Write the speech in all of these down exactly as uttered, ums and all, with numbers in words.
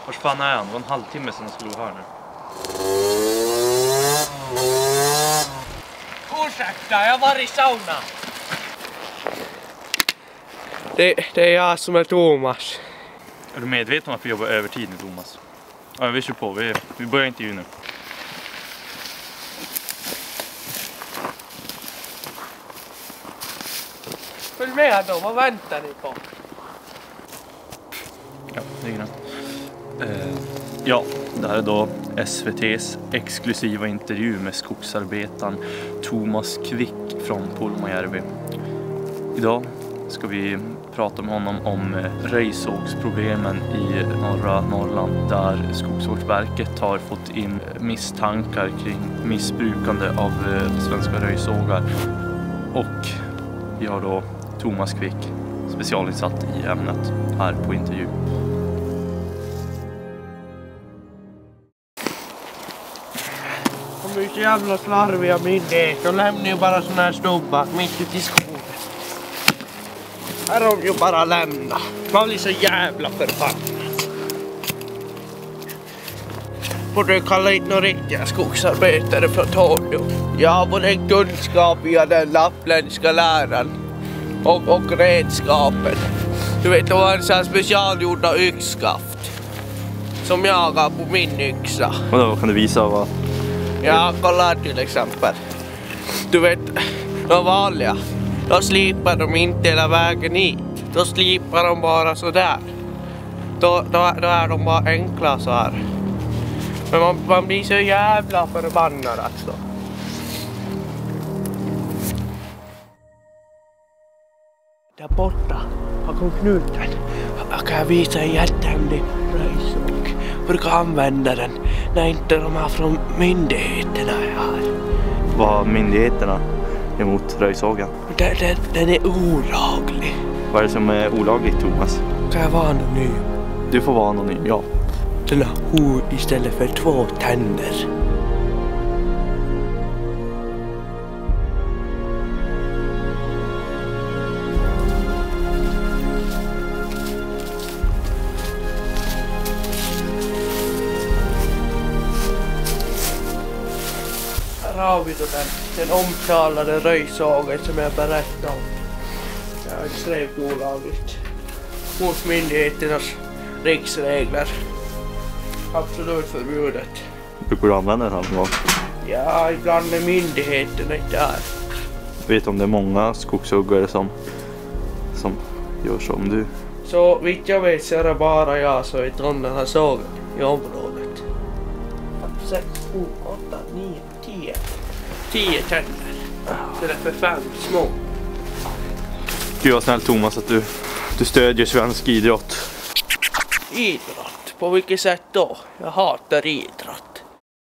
Vars fan är han? Det var en halvtimme sedan jag skulle vara här nu. Ursäkta, jag var i sauna. Det, det är jag som är Thomas. Är du medveten om att vi jobbar övertid nu, Thomas? Ja, vi kör på. Vi, vi börjar intervjun nu. Följ med då, vad väntar ni på? Ja, det är grönt. Eh, ja, det här är då S V T:s exklusiva intervju med skogsarbetaren Thomas Quick från Pulmajärvi. Idag ska vi prata med honom om röjsågsproblemen i norra Norrland, där Skogsvårdsverket har fått in misstankar kring missbrukande av svenska röjsågar. Och vi har då Thomas Quick, specialinsatt i ämnet, här på intervju. De är så jävla slarviga myndigheter. De lämnar ju bara såna här stubbar mitt ute i skogen. Här har de ju bara lämnat. Man blir så jävla förbannad. Borde kalla hit några riktiga skogsarbetare från Tornio. Jag har både kunskap via den lappländska läran och, och redskapen. Du vet, det var en sån här specialgjorda yxskaft som jag har på min yxa. Vadå, vad kan du visa? Vad? Ja, kolla till exempel. Du vet, de vanliga, då slipar de inte hela vägen hit. Då slipar de bara så där. Då, då, då är de bara enkla så här. Men man, man blir så jävla förbannad alltså. Där borta, bakom knuten, jag kan visa en jättehemlig röjsåg. Brukar använda den när inte de här från myndigheterna är här. Vad har myndigheterna emot röjsågen? Den, den, den är olaglig. Vad är det som är olagligt, Thomas? Kan jag vara anonym? Du får vara anonym, ja. Den har hår istället för två tänder. Här har vi då den, den omtalade röjsågen som jag berättade om. Det är extremt olagligt. Mot myndigheternas riksregler. Absolut förbjudet. Brukar du använda den här någon gång? Ja, ibland är myndigheterna inte här. Vet om det är många skogshuggare som, som gör som du? Så vitt jag vet så är det bara jag som vet om den här sågen i området. sex, sju, åtta, nio, tio. tio tänder. Så det är för fem små. Gud vad snällt, Thomas, att du, du stödjer svensk idrott. Idrott? På vilket sätt då? Jag hatar idrott.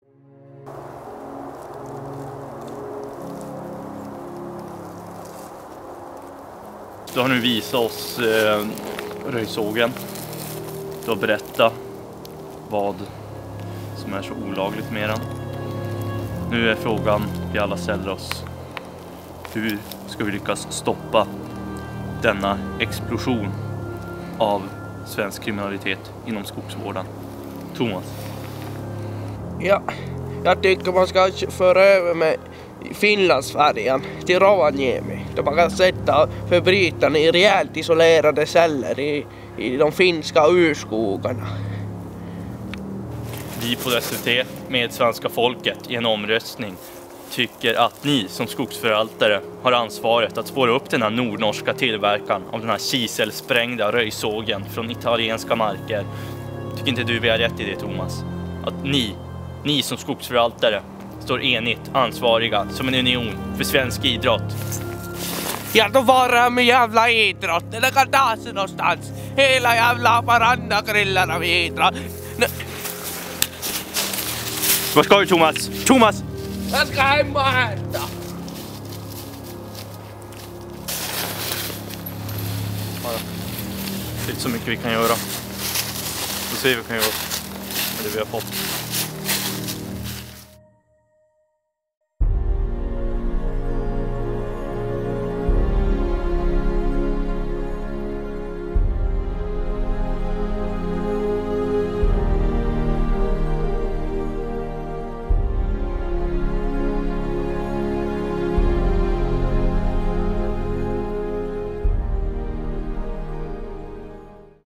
Du har nu visat oss eh, röjsågen. Du har berättat vad som är så olagligt med den. Nu är frågan vi alla ställer oss: hur ska vi lyckas stoppa denna explosion av svensk kriminalitet inom skogsvården? Thomas? Ja, jag tycker man ska föra över med Finlandsfärjan till Rovaniemi. Där man kan sätta förbrytarna i rejält isolerade celler i, i de finska urskogarna. Vi på S V T med svenska folket i en omröstning tycker att ni som skogsförvaltare har ansvaret att spåra upp den här nordnorska tillverkan av den här kiselsprängda röjsågen från italienska marker. Tycker inte du vi har rätt i det, Thomas? Att ni, ni som skogsförvaltare står enigt ansvariga som en union för svensk idrott. Ja, då var det med jävla idrott. Det kan ta sig någonstans. Hela jävla varandra grillarna med idrott. Vad ska du, Thomas? Thomas! Jag ska hem och äta. Ja, det är inte så mycket vi kan göra. Så ser vi vad vi kan göra med det vi har fått.